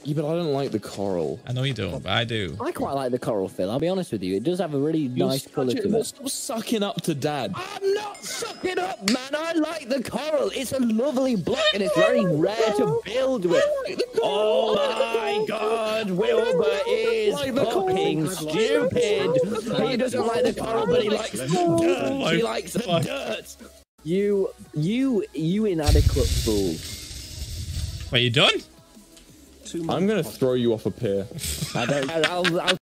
Yeah, but I don't like the coral. I know you don't, but I do. I quite like the coral, Phil. I'll be honest with you. It does have a really nice colour to it. Stop sucking up to Dad. I'm not sucking up, man. I like the coral. It's a lovely block and it's very rare to build with. Oh my God, Wilbur is fucking stupid. He doesn't like the coral, but he likes the dirt. He likes the dirt. You inadequate fool. Wait, you done? I'm gonna throw you off a pier. I'll